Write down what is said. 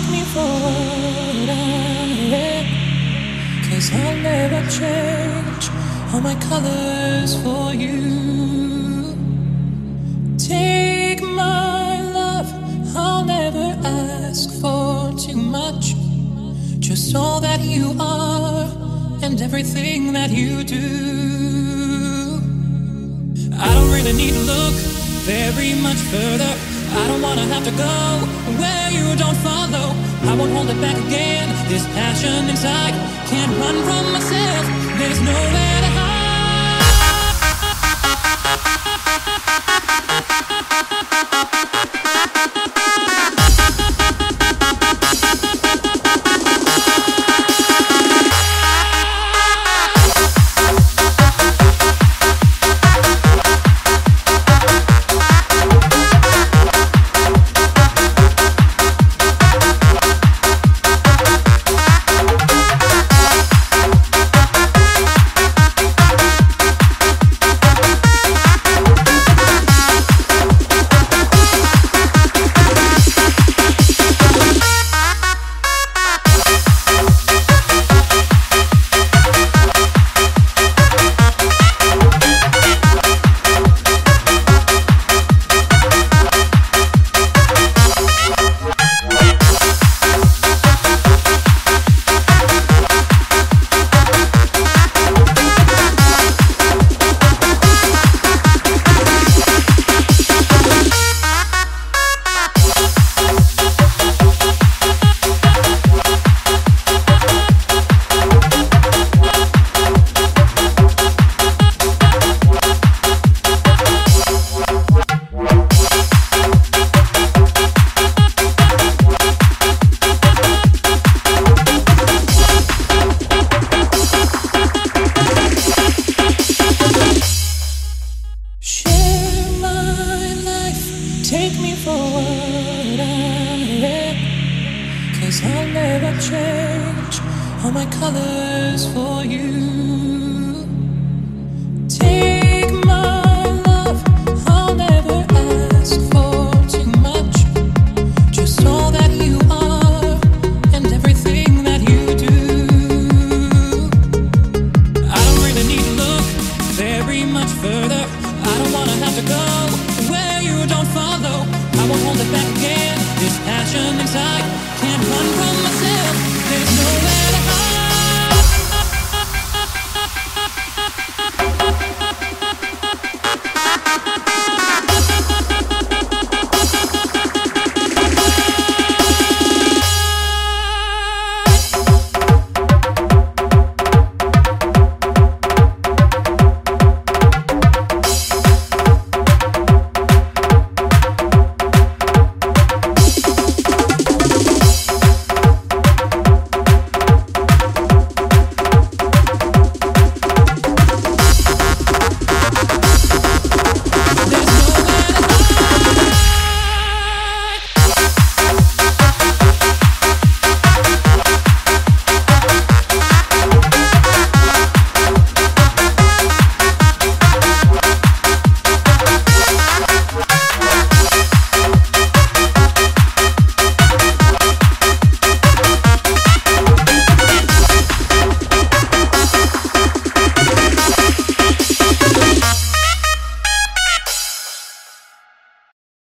take me for what I am, 'cause I'll never change all my colors for you. Take my love, I'll never ask for too much, just all that you are and everything that you do. I don't really need to look very much further. I don't wanna have to go where you don't follow. I won't hold it back again. This passion inside can't run from myself. There's nowhere to hide. Take me for what I am, 'cause I'll never change all my colors for you.